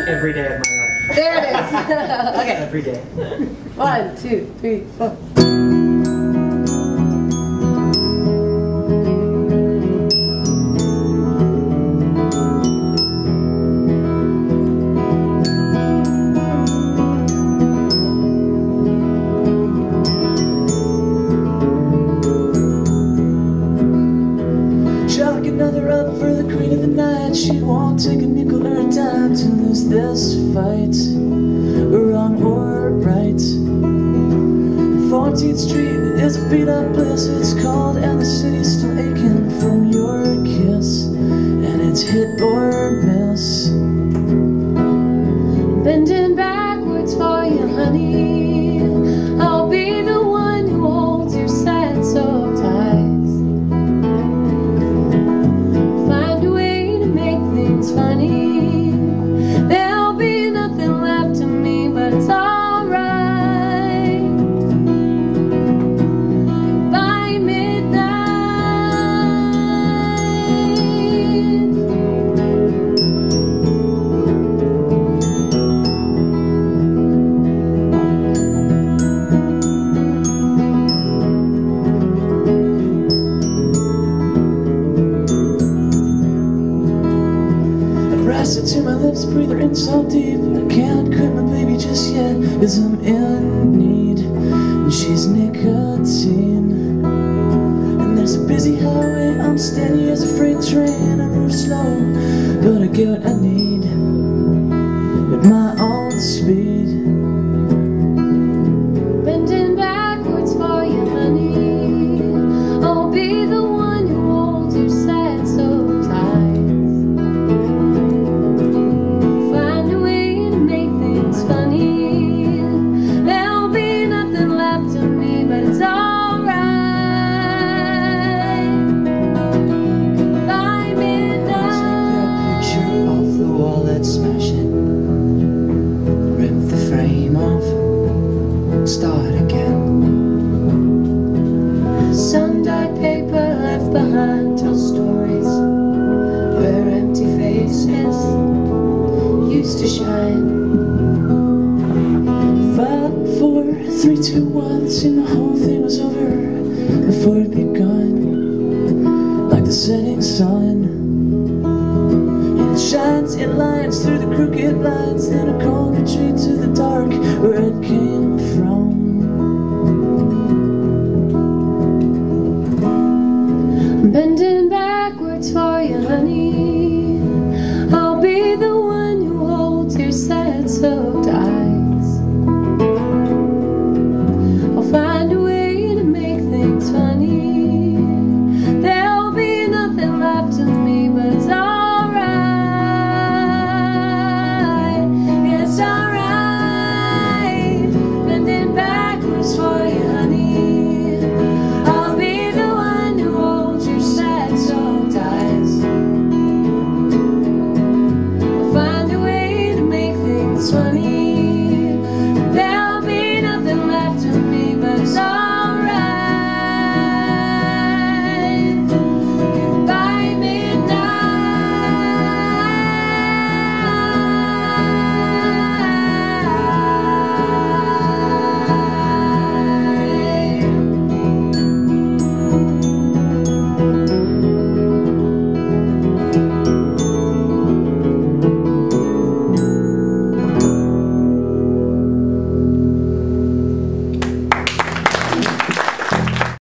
every day of my life. There it is. Okay. Every day. 1, 2, 3, 4. Chalk another up for the queen of the night. She won't take a nickel or a dime to lose this fight, wrong or right. 14th Street is a beat up place, it's called, and the city's still aching from your kiss, and it's hit or miss. Bending backwards for you, honey. I'll be the one who holds your sad soul tight. Find a way to make things funny. There'll be nothing left of me, but it's alright. By midnight. Press it to my lips, breathe her in so deep. I can't quit my baby just yet, 'cause I'm in need, and she's nicotine. And there's a busy highway, I'm steady as a freight train. I move slow, but I get what I need at my own speed. Bending backwards for you, honey. I'll be the one who holds your sad soul tight. Find a way to make things funny. There'll be nothing left of me, but it's alright. By midnight. Take that picture off the wall, let's smash it. Rip the frame off, start again. Sun-dyed paper left behind tells stories where empty faces used to shine. 5, 4, 3, 2, 1. Seemed the whole thing was over before it begun, like the setting sun. And it shines in lines through the crooked lines, in a cold retreat to the dark, where